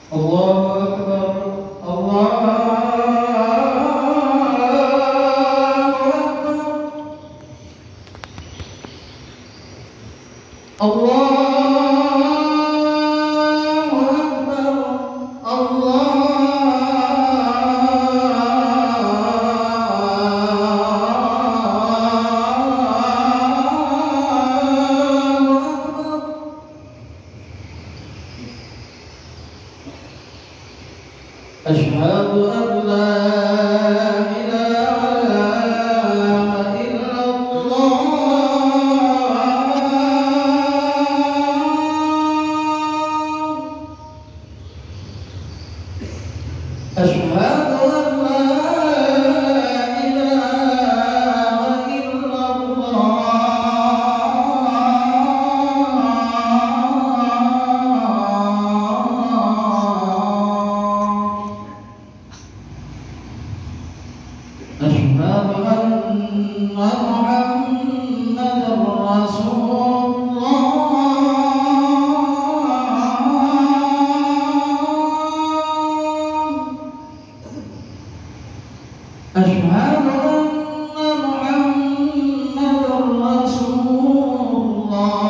الله أكبر. الله أكبر. الله أشهد أن لا إله إلا الله. أشهد أن لا إله إلا الله. أشهد أن محمدًا رسول الله. أشهد أن محمدًا رسول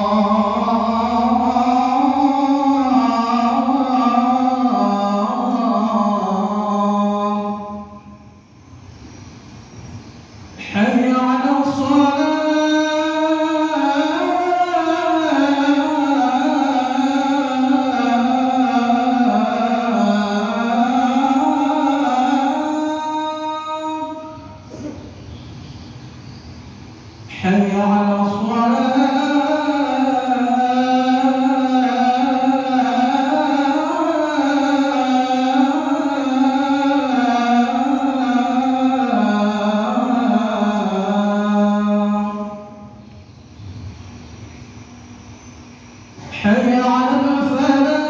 الله. حي على الصلاة. حي على الصلاة. حي على الفلاح.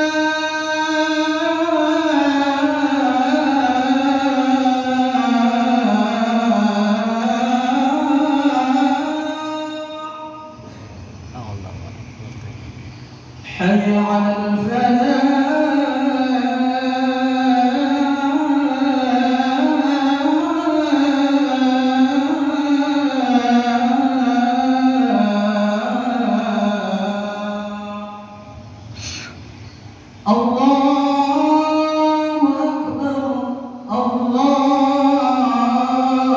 حي على الفلاح. الله أكبر. الله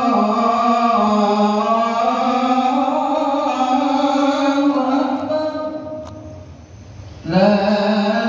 أكبر. لا